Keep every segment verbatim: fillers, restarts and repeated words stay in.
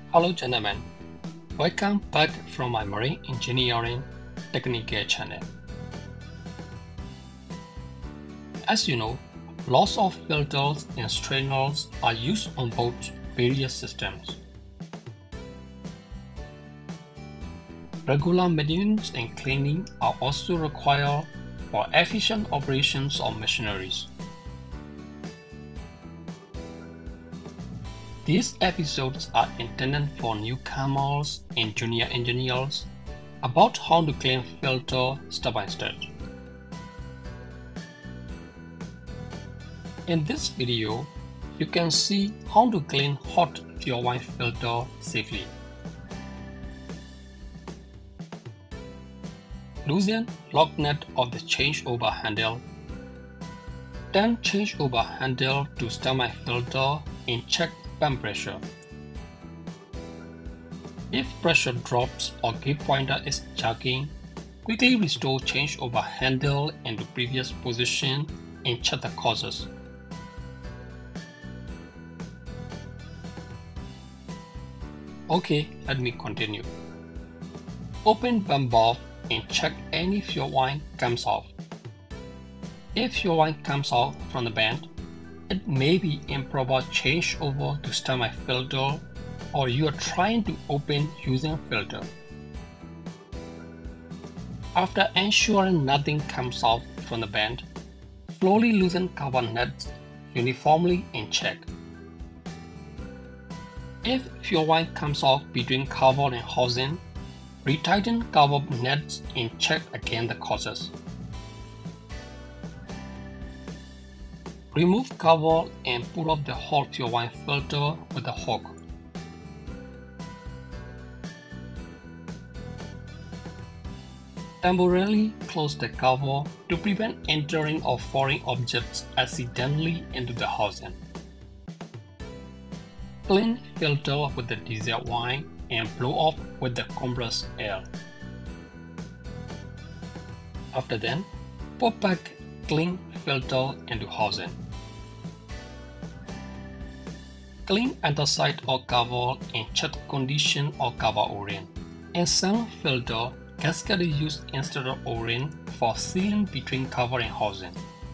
Hello gentlemen, welcome back from my marine engineering technical channel. As you know, lots of filters and strainers are used on both various systems. Regular maintenance and cleaning are also required for efficient operations of machineries. These episodes are intended for newcomers and junior engineers about how to clean filter step by step. In this video, you can see how to clean hot fuel wine filter safely. Loosen lock nut of the changeover handle. Then changeover handle to start my filter and check pump pressure. If pressure drops or gauge pointer is jogging, quickly restore changeover handle into previous position and check the causes. Okay, let me continue. Open pump valve and check any fuel line comes off. If fuel line comes out from the band, it may be improper changeover to start my filter, or you are trying to open using filter. After ensuring nothing comes out from the band, slowly loosen cover nuts uniformly and check. If fuel line comes off between cover and housing, retighten cover nuts and check again the causes. Remove cover and pull off the whole fuel line filter with a hook. Temporarily close the cover to prevent entering of foreign objects accidentally into the housing. Clean filter with the diesel wine and blow off with the compressed air. After then, put back clean filter into housing. Clean underside of cover and check condition of cover O-ring. In some filter, gasket is used instead of O-ring for sealing between cover and housing.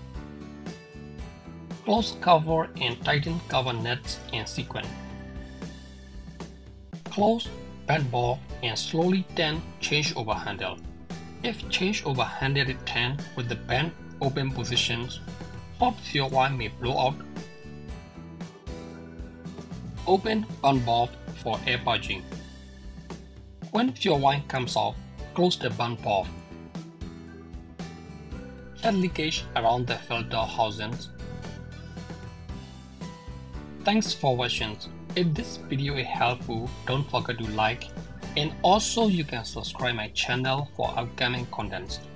Close cover and tighten cover nuts in sequence. Close band valve and slowly turn changeover handle. If changeover handle is turned with the band open positions, hot fuel line may blow out. Open band valve for air purging. When fuel line comes off, close the band valve. Check leakage around the filter housings. Thanks for watching. If this video is helpful, don't forget to like, and also you can subscribe my channel for upcoming contents.